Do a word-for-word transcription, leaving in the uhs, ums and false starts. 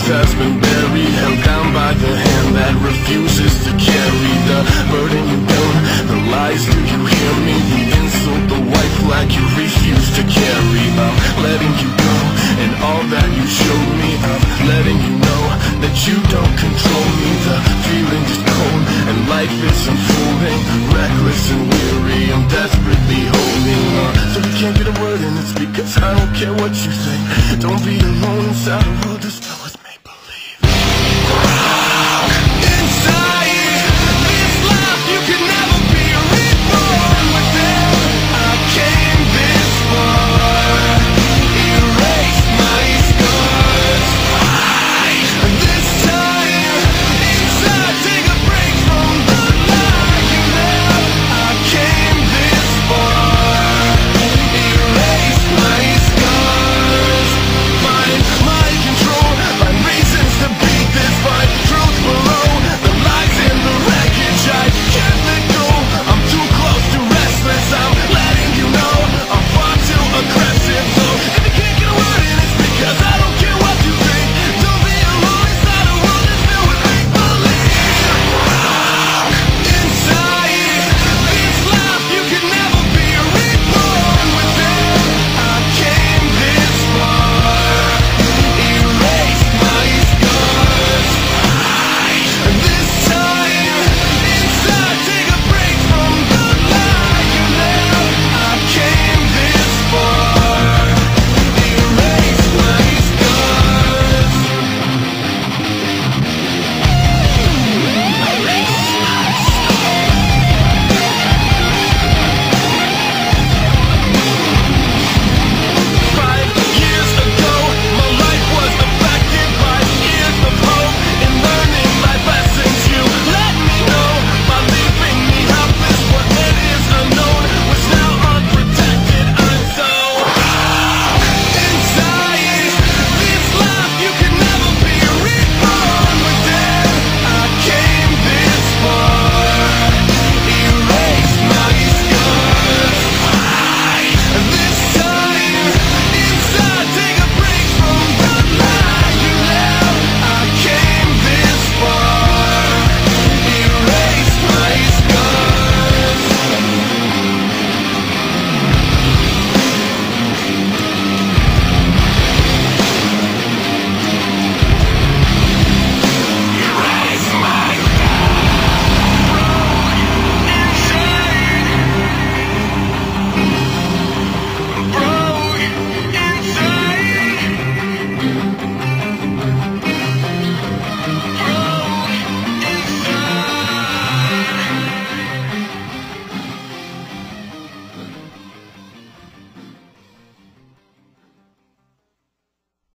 has been buried, held down by the hand that refuses to carry the burden you don't. The lies, do you hear me? The insult, the white flag you refuse to carry. I'm letting you go, and all that you showed me, I'm letting you know that you don't control me. The feeling is cold, and life is unfolding, reckless and weary. I'm desperately holding on, so you can't get a word in. It's because I don't care what you say. Don't be alone inside a room.